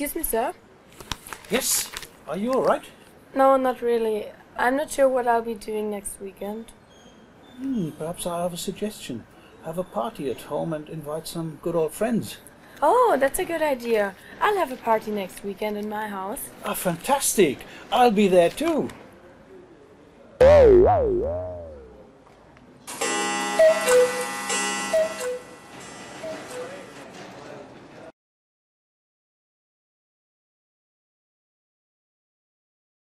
Excuse me, sir? Yes, are you alright? No, not really. I'm not sure what I'll be doing next weekend. Perhaps I have a suggestion. Have a party at home and invite some good old friends. Oh, that's a good idea. I'll have a party next weekend in my house. Ah, fantastic! I'll be there too!